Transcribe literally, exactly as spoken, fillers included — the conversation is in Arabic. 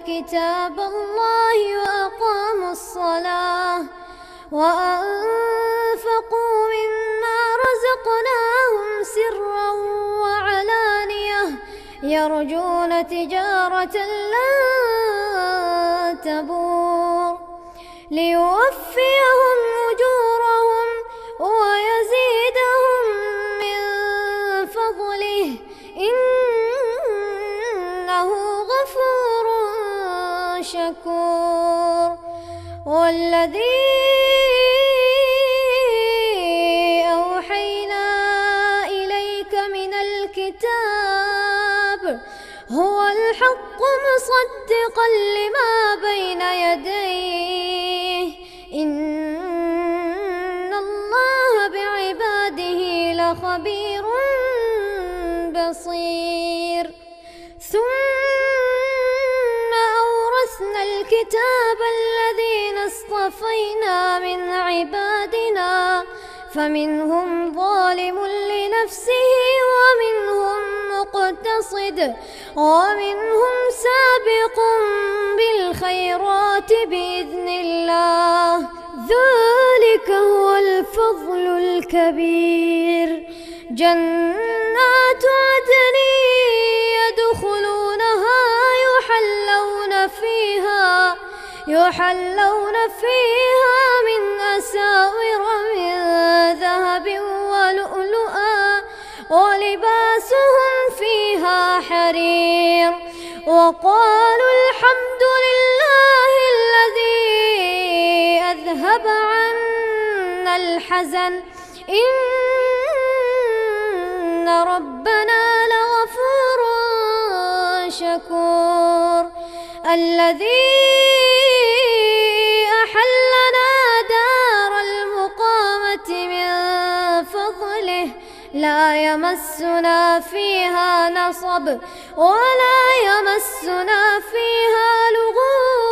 كتاب الله وأقاموا الصلاة وأنفقوا مما رزقناهم سرا وعلانية يرجون تجارة لن تبور ليوفيهم أجورهم ويزيدهم من فضله إنه غفور شكور. والذي أوحينا إليك من الكتاب هو الحق مصدقا لما بين يديه إن الله بعباده لخبير بصير. ثم أورثنا الكتاب الذين اصطفينا من عبادنا فمنهم ظالم لنفسه ومنهم مقتصد ومنهم سابق بالخيرات بإذن الله ذلك هو الفضل الكبير. جنات عدن يدخلونها يحلون فيها يحلون فيها من أساور من ذهب ولؤلؤا ولباسهم فيها حرير. وقالوا الحمد لله الذي أذهب عنا الحزن إن ربنا لغفور شكور. الذي أحلنا دار المقامة من فضله لا يمسنا فيها نصب ولا يمسنا فيها لغوب